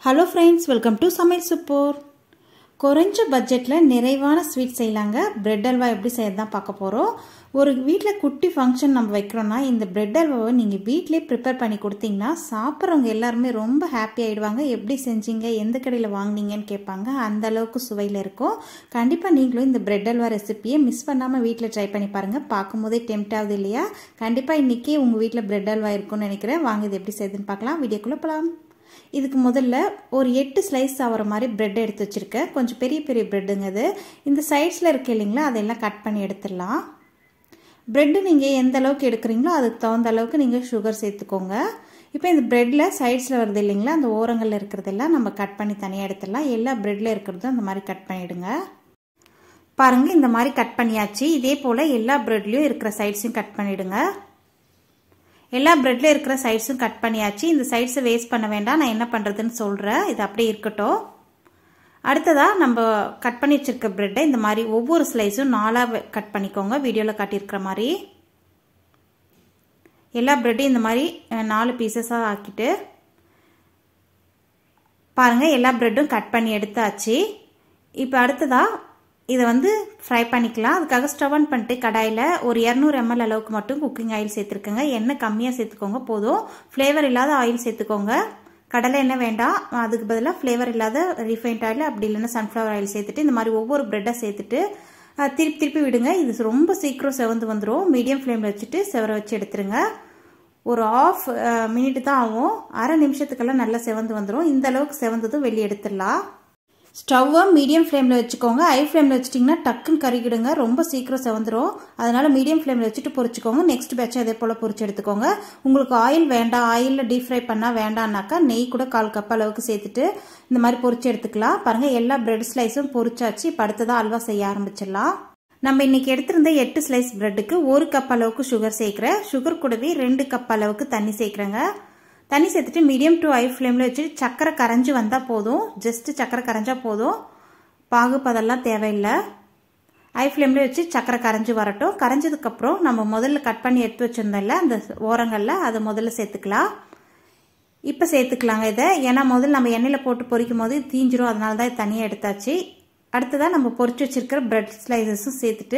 Hello friends, welcome to Samil Support. குறைஞ்ச பட்ஜெட்ல நிறைவான ஸ்வீட் செய்யலாங்க. பிரெட் அல்வா எப்படி செய்யறதா பார்க்க போறோம். ஒரு வீட்ல குட்டி ஃபங்க்ஷன் நம்ம வைக்கறோம்னா இந்த பிரெட் அல்வாவை நீங்க வீட்லயே prepare பண்ணி கொடுத்தீங்கன்னா சாப்பிடுறவங்க எல்லாரும் ரொம்ப ஹாப்பி ஆயிடுவாங்க. எப்படி செஞ்சீங்க, எந்த கடையில வாங்குனீங்கன்னு கேட்பாங்க. அந்த அளவுக்கு சுவையில இருக்கும். கண்டிப்பா நீங்களும் இந்த பிரெட் அல்வா ரெசிபியை மிஸ் பண்ணாம வீட்ல ட்ரை பண்ணி பாருங்க. பாக்கும்போதே டெம்ப்ட் ஆகுது இல்லையா? கண்டிப்பா இன்னைக்கு உங்க வீட்ல பிரெட் அல்வா இருக்கும்னு நினைக்கிறேன். வாங்க இது எப்படி செய்யுதுன்னு பார்க்கலாம். வீடியோக்குள்ள போலாம். இதுக்கு முதல்ல ஒரு 8 ஸ்லைஸ் ஆவற மாதிரி பிரெட் எடுத்து வச்சிருக்கேன். கொஞ்சம் பெரிய பெரிய பிரெட்ங்க இது. இந்த சைடுல இருக்கு இல்லீங்களா, அதெல்லாம் கட் பண்ணி எடுத்துடலாம். பிரெட் நீங்க எந்த அளவுக்கு எடுக்கறீங்களோ அதுக்கு தகுந்த அளவுக்கு நீங்க சுகர் சேர்த்துக்கோங்க. இப்போ இந்த பிரெட்ல சைடுல வருது இல்லீங்களா, அந்த ஓரங்கள்ல இருக்குறதெல்லாம் நம்ம கட் பண்ணி தனியா எடுத்துடலாம். எல்லா பிரெட்ல இருக்குறதும் அந்த மாதிரி கட் பண்ணிடுங்க. பாருங்க, இந்த மாதிரி கட் பண்ணியாச்சு. இதே போல எல்லா பிரெட்லயும் இருக்கிற சைட்ஸையும் கட் பண்ணிடுங்க. எல்லா பிரெட்ல இருக்கிற சைட்ஸும் கட் பண்ணியாச்சு. இந்த சைட்ஸை வேஸ்ட் பண்ண வேண்டாம். நான் என்ன பண்றதுன்னு சொல்றேன். இது அப்படியே இருக்கட்டும். அடுத்ததா நம்ம கட் பண்ணி வச்சிருக்க பிரெட்டை இந்த மாதிரி ஒவ்வொரு ஸ்லைஸும் 4ஆ கட் பண்ணிக்கோங்க. வீடியோல காட்டியிருக்கிற மாதிரி எல்லா பிரெட்டையும் இந்த மாதிரி 4 பீசஸா ஆக்கிட்டு பாருங்க, எல்லா பிரெட்டும் கட் பண்ணி எடுத்தாச்சு. இப்போ அடுத்ததா இதை வந்து ஃப்ரை பண்ணிக்கலாம். அதுக்காக ஸ்டவ் ஆன் பண்ணிட்டு கடாயில் ஒரு 200 ml அளவுக்கு மட்டும் குக்கிங் ஆயில் சேர்த்துருக்கேங்க. எண்ணெய் கம்மியாக சேர்த்துக்கோங்க போதும். ஃப்ளேவர் இல்லாத ஆயில் சேர்த்துக்கோங்க. கடலை எண்ணெய் வேண்டாம், அதுக்கு பதிலாக ஃப்ளேவர் இல்லாத ரிஃபைண்ட் ஆயில் அப்படி இல்லைன்னா சன்ஃப்ளவர் ஆயில் சேர்த்துட்டு இந்த மாதிரி ஒவ்வொரு பிரெட்டாக சேர்த்துட்டு திருப்பி திருப்பி விடுங்க. இது ரொம்ப சீக்கிரம் செவந்து வந்துடும். மீடியம் ஃப்ளேமில் வச்சுட்டு செவர வச்சு எடுத்துருங்க. ஒரு ½ மினிட் தான் ஆகும். அரை நிமிஷத்துக்கெல்லாம் நல்லா செவந்து வந்துடும். இந்த அளவுக்கு செவந்ததும் வெளியே எடுத்துடலாம். ஸ்டவ்வை மீடியம் ஃப்ளேமில் வச்சுக்கோங்க. ஹை ஃப்ளேமில் வச்சிட்டிங்கன்னா டக்குன்னு கருகிடுங்க. ரொம்ப சீக்கிரம் செவந்துடும். அதனால மீடியம் ஃப்ளேமில் வச்சுட்டு பொரிச்சுக்கோங்க. நெக்ஸ்ட் பேட்சை அதே போல் பொரிச்சு எடுத்துக்கோங்க. உங்களுக்கு ஆயில் வேண்டாம், ஆயிலில் டீப் ஃப்ரை பண்ணால் வேண்டாம்னாக்கா நெய் கூட 1/4 கப் அளவுக்கு சேர்த்துட்டு இந்த மாதிரி பொரிச்சு எடுத்துக்கலாம். பாருங்கள், எல்லா பிரெட் ஸ்லைஸும் பொரிச்சாச்சு. இப்போ அடுத்ததான் அல்வா செய்ய ஆரம்பிச்சிடலாம். நம்ம இன்னைக்கு எடுத்திருந்த 8 ஸ்லைஸ் பிரெட்டுக்கு 1 கப் அளவுக்கு சுகர் சேர்க்குறேன். சுகர் கூடவே 2 கப் அளவுக்கு தண்ணி சேர்க்குறேங்க. தண்ணி சேர்த்துட்டு மீடியம் டு ஹை ஃப்ளேமில் வச்சுட்டு சக்கரை கரைஞ்சி வந்தால் போதும். ஜஸ்ட் சக்கரை கரைஞ்சா போதும். பாகுப்பதெல்லாம் தேவையில்லை. ஹை ஃப்ளேமில் வச்சு சக்கரை கரைஞ்சி வரட்டும். கரைஞ்சதுக்கப்புறம் நம்ம முதல்ல கட் பண்ணி எடுத்து வச்சுருந்தோம்ல அந்த ஓரங்களில் அதை முதல்ல சேர்த்துக்கலாம். இப்போ சேர்த்துக்கலாங்க இதை. ஏன்னா முதல்ல நம்ம எண்ணெயில் போட்டு பொரிக்கும் போது தீஞ்சிரும். அதனால தான் தனியாக எடுத்தாச்சு. அடுத்ததான் நம்ம பொரிச்சு வச்சிருக்கிற பிரெட் ஸ்லைசஸும் சேர்த்துட்டு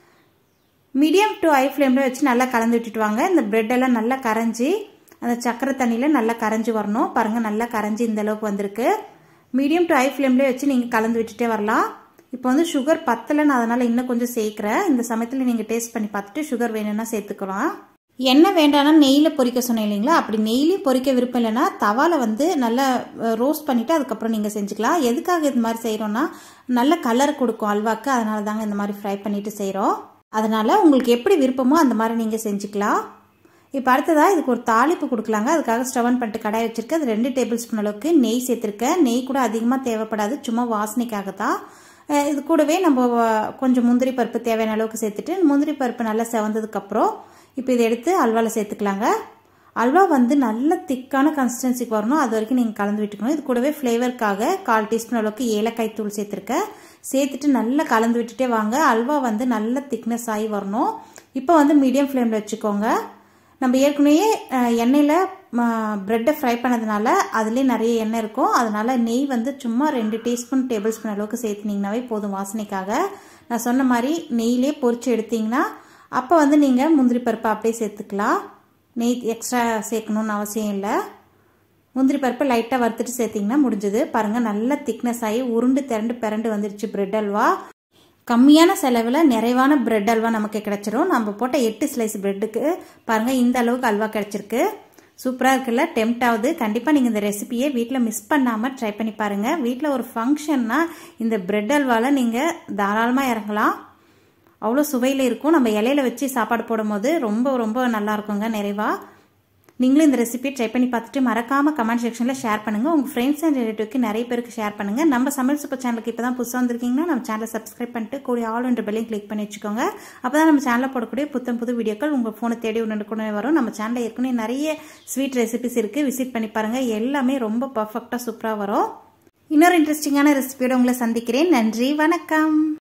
மீடியம் டு ஹை ஃப்ளேமில் வச்சு நல்லா கலந்து விட்டுட்டு வாங்க. இந்த பிரெட்டெல்லாம் நல்லா கரைஞ்சி அந்த சக்கரை தண்ணியில் நல்லா கரைஞ்சி வரணும். பாருங்கள், நல்லா கரைஞ்சி இந்த அளவுக்கு வந்திருக்கு. மீடியம் டு ஹை ஃப்ளேம்லேயே வச்சு நீங்கள் கலந்து விட்டுட்டே வரலாம். இப்போ வந்து சுகர் பத்தலைன்னு அதனால் இன்னும் கொஞ்சம் சேர்க்குறேன். இந்த சமயத்தில் நீங்கள் டேஸ்ட் பண்ணி பார்த்துட்டு சுகர் வேணும்னா சேர்த்துக்கலாம். எண்ணெய் வேண்டாம்னா நெய்யில் பொரிக்க சொன்னேன் இல்லைங்களா, அப்படி நெய்லையும் பொரிக்க விருப்பம் இல்லைன்னா தவாவில் வந்து நல்லா ரோஸ்ட் பண்ணிவிட்டு அதுக்கப்புறம் நீங்கள் செஞ்சுக்கலாம். எதுக்காக இது மாதிரி செய்கிறோன்னா நல்ல கலர் கொடுக்கும் அல்வாக்கு. அதனால தாங்க இந்த மாதிரி ஃப்ரை பண்ணிவிட்டு செய்கிறோம். அதனால் உங்களுக்கு எப்படி விருப்பமோ அந்த மாதிரி நீங்கள் செஞ்சுக்கலாம். இப்போ அடுத்ததாக இதுக்கு ஒரு தாளிப்பு கொடுக்கலாங்க. அதுக்காக ஸ்டவ் ஆன் பண்ணிட்டு கடாய் வச்சிருக்கேன். அது 2 டேபிள் ஸ்பூன் அளவுக்கு நெய் சேர்த்துருக்கேன். நெய் கூட அதிகமாக தேவைப்படாது, சும்மா வாசனைக்காக தான். இது கூடவே நம்ம கொஞ்சம் முந்திரி பருப்பு தேவையான அளவுக்கு சேர்த்துட்டு முந்திரி பருப்பு நல்லா செவந்ததுக்கப்புறம் இப்போ இதை எடுத்து அல்வாவில் சேர்த்துக்கலாங்க. அல்வா வந்து நல்ல திக்கான கன்சிஸ்டன்சிக்கு வரணும். அது வரைக்கும் நீங்கள் கலந்து விட்டுக்கணும். இது கூடவே ஃப்ளேவருக்காக 1/4 டீஸ்பூன் அளவுக்கு ஏலக்காய் தூள் சேர்த்துருக்கேன். சேர்த்துட்டு நல்லா கலந்து விட்டுட்டே வாங்க. அல்வா வந்து நல்ல திக்னஸ் ஆகி வரணும். இப்போ வந்து மீடியம் ஃப்ளேமில் வச்சுக்கோங்க. நம்ம ஏற்கனவே எண்ணெயில் பிரெட்டை ஃப்ரை பண்ணதுனால அதுலேயே நிறைய எண்ணெய் இருக்கும். அதனால நெய் வந்து சும்மா 2 டேபிள் ஸ்பூன் அளவுக்கு சேர்த்துனீங்கன்னாவே போதும் வாசனைக்காக. நான் சொன்ன மாதிரி நெய்யிலே பொரிச்சு எடுத்தீங்கன்னா அப்போ வந்து நீங்கள் முந்திரி பருப்பை அப்படியே சேர்த்துக்கலாம். நெய் எக்ஸ்ட்ரா சேர்க்கணுன்னு அவசியம் இல்லை. முந்திரி பருப்பை லைட்டாக வறுத்துட்டு சேர்த்திங்கன்னா முடிஞ்சது. பாருங்கள், நல்ல திக்னஸ் ஆகி உருண்டு திரண்டு வந்துடுச்சு பிரெட் அல்வா. கம்மியான செலவில் நிறைவான பிரெட் அல்வா நமக்கு கிடைச்சிரும். நம்ம போட்ட 8 ஸ்லைஸ் பிரெட்டுக்கு பாருங்கள் இந்த அளவுக்கு அல்வா கிடைச்சிருக்கு. சூப்பராக இருக்குல்ல? டெம்ப்ட் ஆகுது. கண்டிப்பாக நீங்கள் இந்த ரெசிபியை வீட்டில் மிஸ் பண்ணாமல் ட்ரை பண்ணி பாருங்கள். வீட்டில் ஒரு ஃபங்க்ஷன்னா இந்த பிரெட் அல்வாவில் நீங்கள் தாராளமாக இறங்கலாம். அவ்வளோ சுவையில் இருக்கும். நம்ம இலையில வச்சு சாப்பாடு போடும் போது ரொம்ப ரொம்ப நல்லா இருக்குங்க நிறைவாக. நீங்களும் இந்த ரெசிபியை ட்ரை பண்ணி பார்த்துட்டு மறக்காமல் கமெண்ட் செக்ஷனில் ஷேர் பண்ணுங்கள். உங்கள் ஃப்ரெண்ட்ஸ் அண்ட் ரிலேட்டிவ்க்கு நிறைய பேருக்கு ஷேர் பண்ணுங்கள். நம்ம சமையல் சூப்பர் சேனலுக்கு இப்போ தான் புதுசாக வந்திருக்கீங்கன்னா நம்ம சேனலை சப்ஸ்கிரைப் பண்ணிட்டு கூடிய ஆல் என்ற பெல்லையும் கிளிக் பண்ணி வச்சுக்கோங்க. அப்போ தான் நம்ம சேனலில் போடக்கூடிய புது வீடியோக்கள் உங்கள் ஃபோனை தேடி உடனே வரும். நம்ம சேனலில் ஏற்கனவே நிறைய ஸ்வீட் ரெசிபிஸ் இருக்குது. விசிட் பண்ணி பாருங்கள். எல்லாமே ரொம்ப பர்ஃபெக்டாக சூப்பராக வரும். இன்னொரு இன்ட்ரெஸ்டிங்கான ரெசிபியோட உங்களை சந்திக்கிறேன். நன்றி, வணக்கம்.